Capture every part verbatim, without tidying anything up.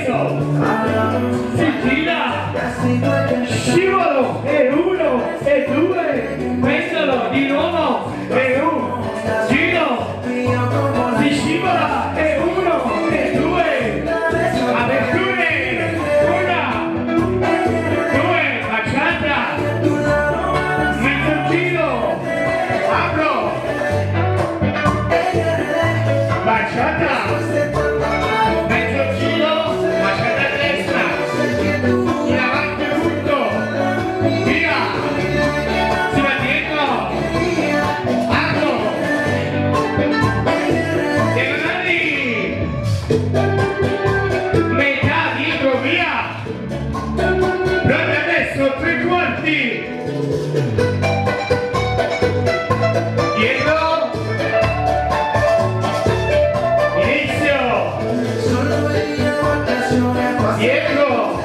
adesso si gira, scivolo, e uno, e due, messalo di nuovo, e uno, giro, si scivola, e uno, e due, aperture, una, due, baciata, mezzo giro, apro, baciata, metà dietro, via, proprio adesso tre quarti, dietro, inizio, dietro,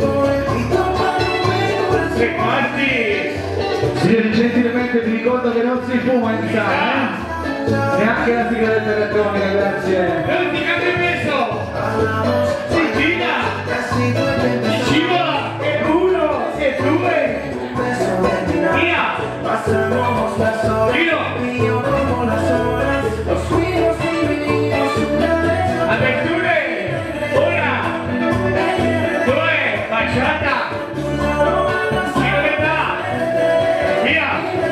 tre quarti. Signori, gentilmente vi ricordo che non si fuma in sala, eh? Neanche la sigaretta elettronica, grazie. Non ti cambia il peso, si gira, si scivola, e uno, e due, via, giro, aperture, una, due, baciata, giro metà, via,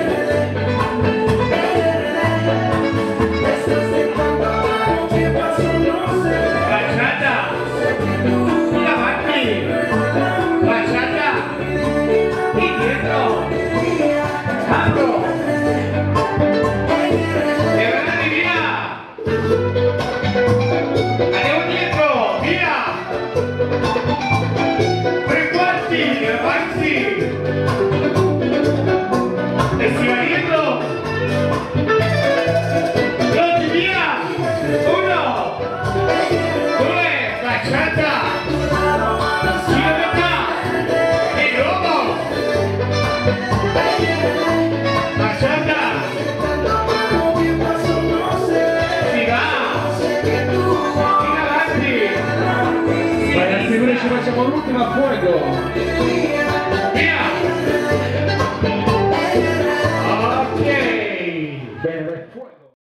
baciata, in avanti, baciata, indietro, apro, e avanti, via, andiamo dietro, via, tre quarti, avanti, e si va dietro, pronti, via, uno, due, baciata, giro metà, e nuovo, baciata, si va, in avanti, Ragazzi, noi ci facciamo l'ultima